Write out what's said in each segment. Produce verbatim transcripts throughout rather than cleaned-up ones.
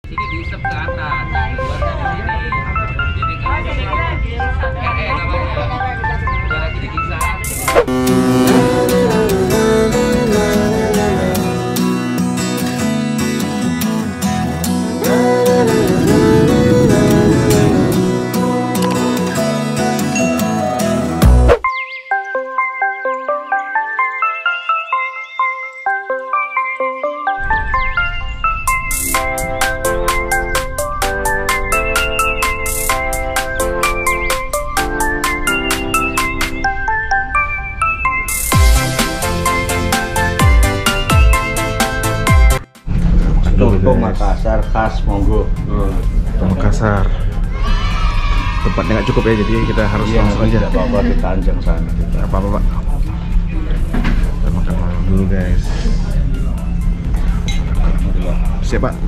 Sini diisep ke atas, keluarga di sini. Jadi kalau di sini, eh, eh, nggak apa-apa. Udah lagi dipisah. Soto Makassar khas, monggo. Soto Makassar. Tempatnya nggak cukup ya, jadi kita harus Iya, langsung aja. tidak apa-apa, kita anjang sana. Nggak apa-apa, Pak. Kita makan malam dulu, guys. Siap, Pak.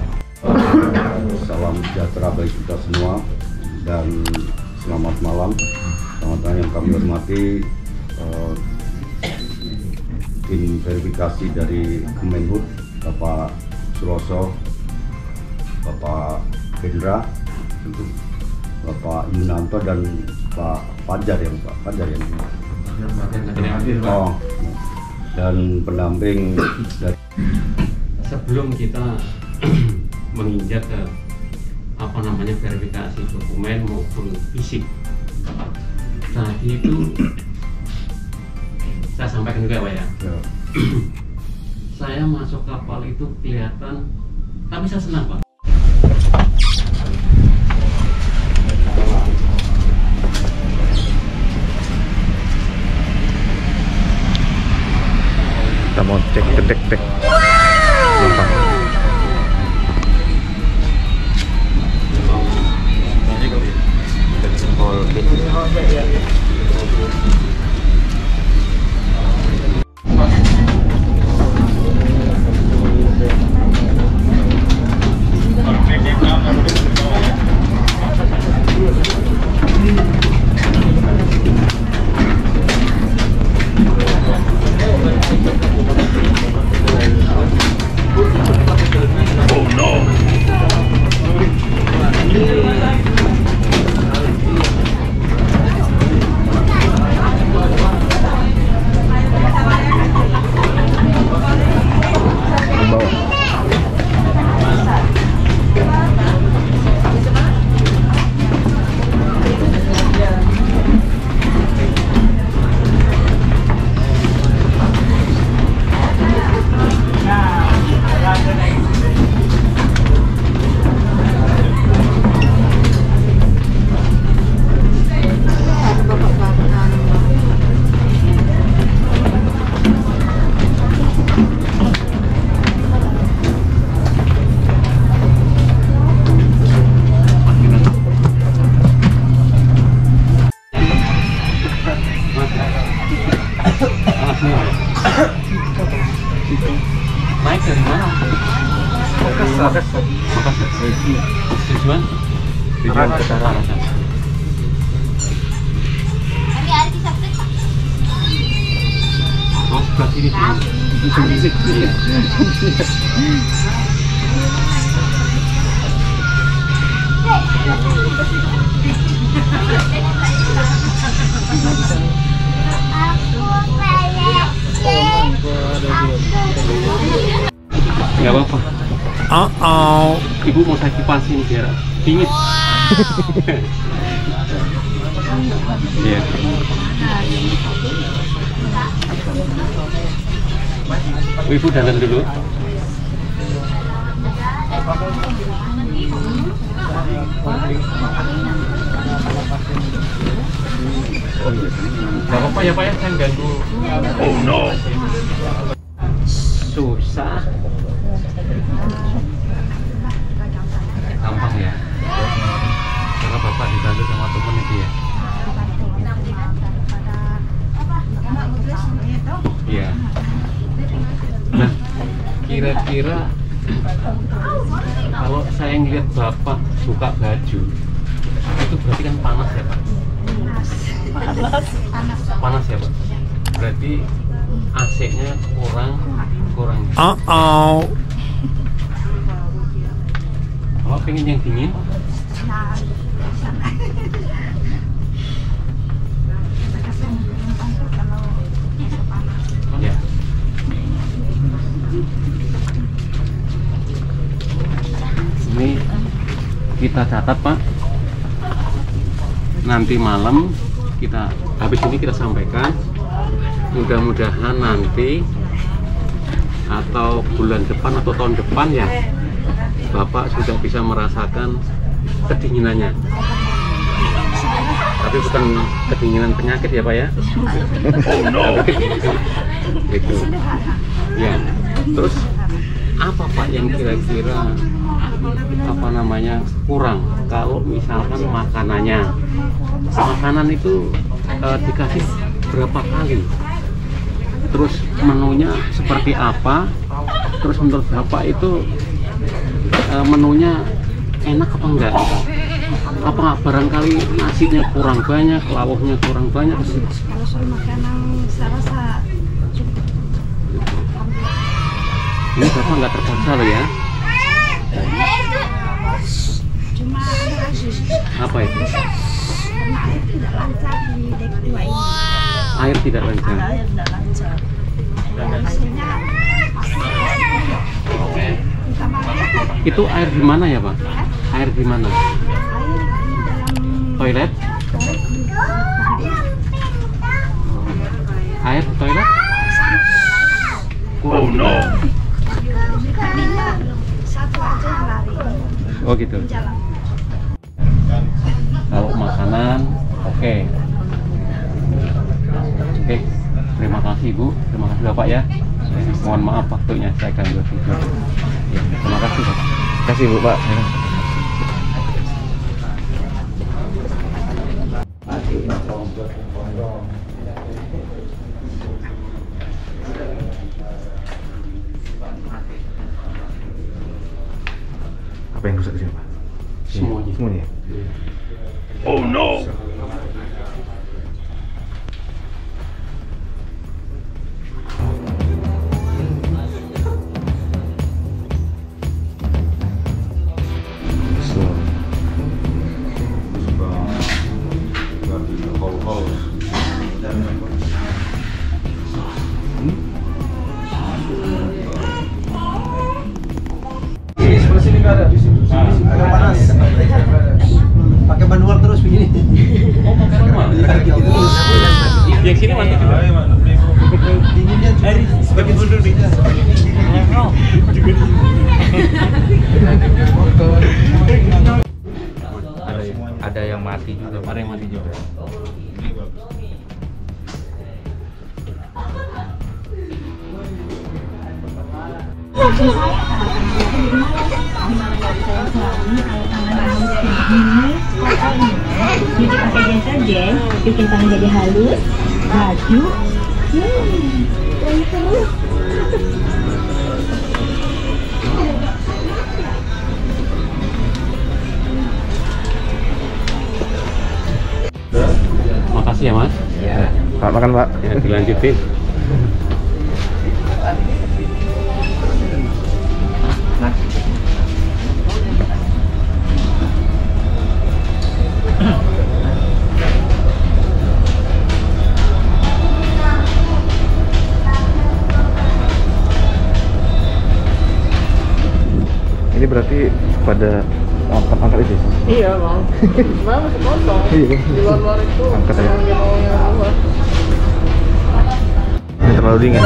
Salam sejahtera bagi kita semua dan selamat malam. Selamat yang kami hormati uh, tim verifikasi dari Kemenhub, Bapak Suroso, Bapak Hendra, tentu Bapak Yunanto dan Pak Fajar yang Pak Fajar yang oh, dan pendamping dari. Sebelum kita menginjak ke apa namanya verifikasi dokumen maupun fisik, tadi itu saya sampaikan juga Pak ya. Ya. Saya masuk kapal itu kelihatan, tapi saya senang Pak. Kita mau cek detek-dek. Gampang. Naik dari mana? Makassar. Makassar. Tujuan? Tujuan ke Tarakan. Oh, sebelah sini. Nggak apa-apa. Oh, oh. Ibu mau saya kipasin biar dingin. Iya. Oh, Ibu dandan dulu. Nggak apa-apa ya Pak ya, saya ganggu. Oh no. Susah. Gampang ya. Karena Bapak dibantu sama temen itu ya. Iya. Nah, kira-kira kalau saya ngeliat Bapak buka baju, itu berarti kan panas ya Pak? Panas. Panas ya Pak? Berarti A C-nya kurang kurang. Oh, oh. pengen yang dingin? Nah, sana. Kalau masuk panas. Ya. Ini kita catat Pak. Nanti malam kita habis ini kita sampaikan. Mudah-mudahan nanti atau bulan depan atau tahun depan ya Bapak sudah bisa merasakan kedinginannya. Tapi bukan kedinginan penyakit ya Pak ya. Oh no. Gitu. Ya. Terus apa Pak yang kira-kira apa namanya kurang kalau misalkan makanannya? Makanan itu eh, dikasih berapa kali? Terus menunya seperti apa? Terus menurut Bapak itu uh, menunya enak apa enggak? Apa barangkali nasinya kurang banyak, lauknya kurang banyak? Kalau soal makanan saya rasa cukup. Ini Bapak nggak terpaksa loh ya? Cuma Apa itu? karena air tidak lancar di dek dua ini. Air tidak lancar. Air tidak lancar. Hasilnya Itu air di mana ya Pak? Air di mana? air di dalam Toilet? Air di toilet? Oh no. Satu aja yang lari Oh gitu. jalan. Kalau makanan, oke. Oke, terima kasih Bu, terima kasih Bapak ya. Eh, mohon maaf waktunya saya ganggu tidur. Ya, terima kasih Bapak. Terima kasih Bu Pak. Apa yang rusak di sini Pak? Semuanya. Semuanya. Oh no. So, pakai manual terus begini. Oh, pakai manual. Yang sini mantap juga. Dinginnya sebagai mundur nih. Ada yang, ada yang mati juga. Ada yang mati juga. Cuci pakai deterjen, bikin tangan jadi halus, baju, hmm, wangi terus. Makasih ya Mas. Ya. Pak makan Pak. Ya, dilanjutin. Ini berarti pada angkat angkat itu. Iya bang, sebenarnya masih kosong. Iya. Di luar-luar itu Angkat aja. yang yang luar. Ini terlalu dingin.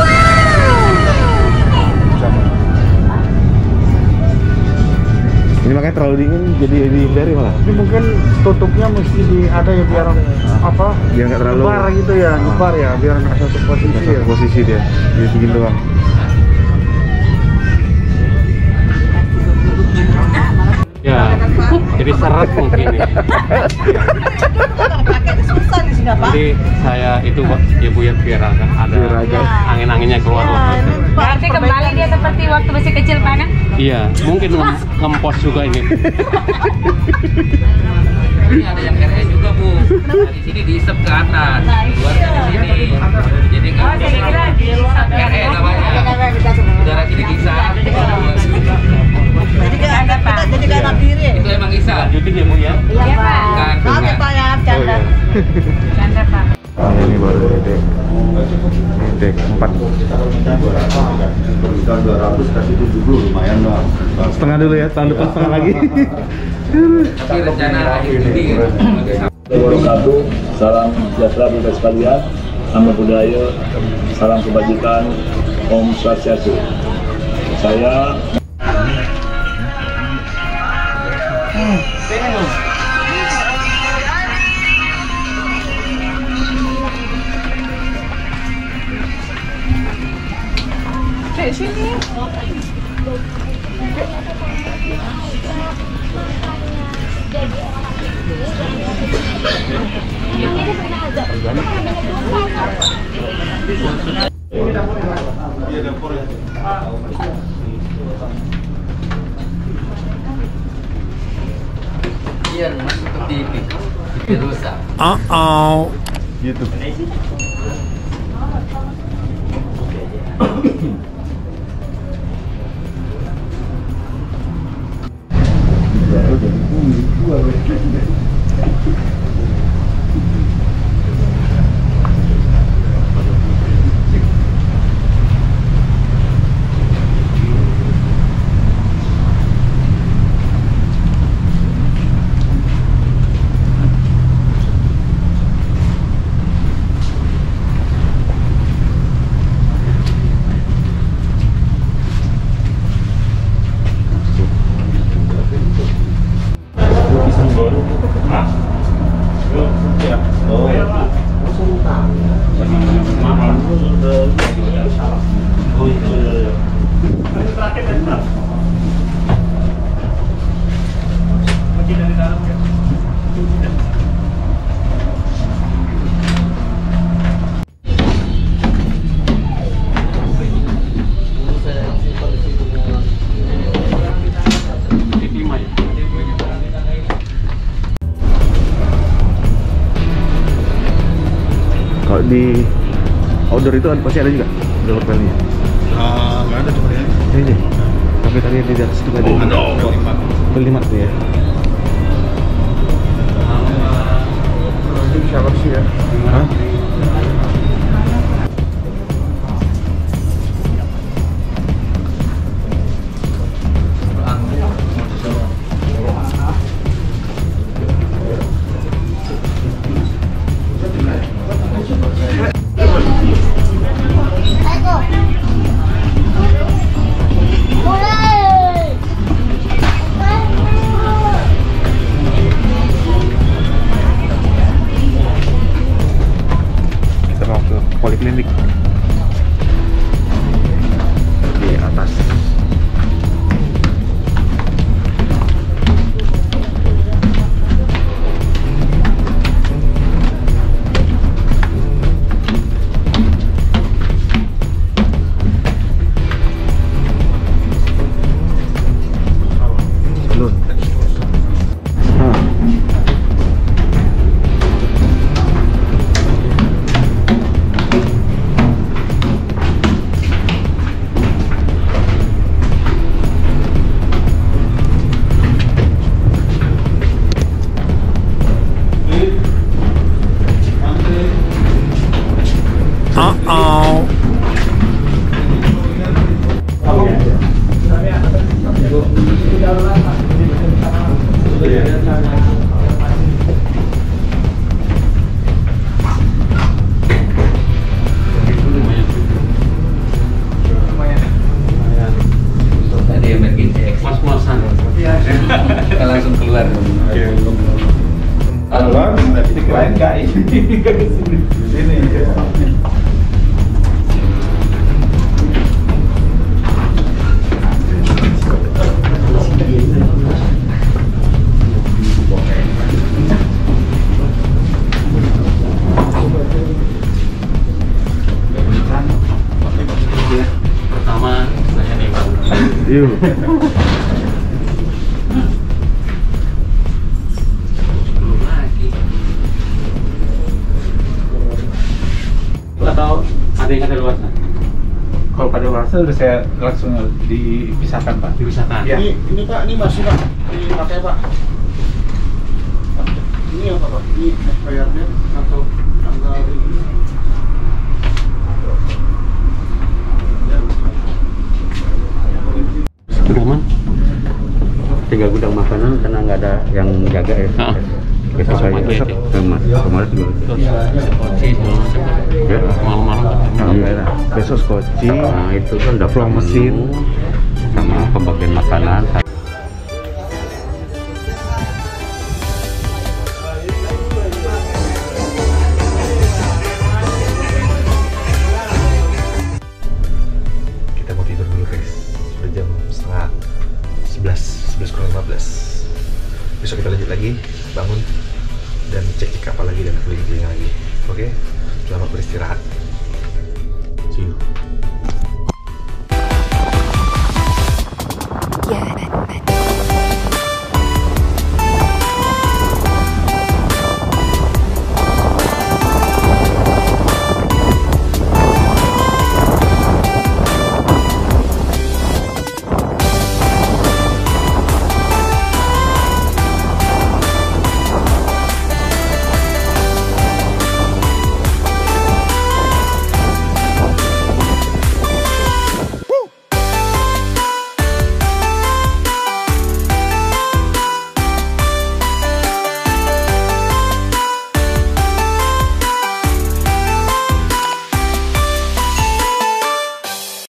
Ini makanya terlalu dingin jadi dihindari malah. Ini mungkin tutupnya mesti di ada ya biar apa? Biar nggak terlalu Nyebar gitu ya, nyebar ya, biar nggak satu posisi nggak ya. satu posisi dia. Jadi dingin doang. Ya, jadi seret mungkin ya. Nanti saya itu ya Bu ya biar ada, Biar ada agak- angin-anginnya keluar lah. Berarti kembali dia seperti waktu masih kecil Pak kan? Iya, mungkin ngem ngempos juga ini. Ini ada yang R E juga Bu. Di sini diisep ke atas, keluarnya di sini. Jadi Oh, nggak saya kira di R E namanya. Udara sini bisa. Jadi kayak anak jadi kayak anak tiri. Canda Pak. Oh, ini baru dek. Ini dek empat. Kita dua ratus kasih tujuh puluh lumayan lah. Setengah dulu ya, tahun depan setengah lagi. Tapi rencana akhir ini Wabarakatuh, salam sejahtera bagi sekalian, nama budaya, salam kebajikan, Om Swastiastu. Saya Sini. Iya, masuk ke T V. Itu rusak. Oh oh. YouTube. Kalau di outdoor itu pasti ada juga door panelnya. Ah, nggak ada cuma ya. Ini, tapi tadi di atas itu ada. Oh, ada. Kelima tuh ya. Ini siapa sih ya? Hah? Poliklinik di atas. Salon. Hah. Tadi emergency exit. Mas-masan. Kita langsung keluar. Keluar, tapi dikirain nggak ini. Sini. Pertama saya nih Bang. Yuk. Belum lagi. Atau ada yang ada luar sana? Kalau pada luarsa udah saya langsung dipisahkan Pak. Dipisahkan. Ya. Ini, ini Pak, ini masih Pak dipakai Pak. Ini apa Pak? Ini expirednya atau tanggal ini? Sudah man? Tinggal gudang makanan karena nggak ada yang jaga ya. Ah. Besok saya besok kemarin kemarin juga. Skoci segala macam. Ya, Malam-malam. alhamdulillah. Besok skoci. Nah itu kan udah Ruang mesin. sama pembagian makanan. Kita mau tidur dulu guys. Sudah jam setengah sebelas, sebelas kurang lima belas. Besok kita lanjut lagi, bangun dan cek kapal lagi dan keliling-keliling lagi. Oke, selamat beristirahat. See you.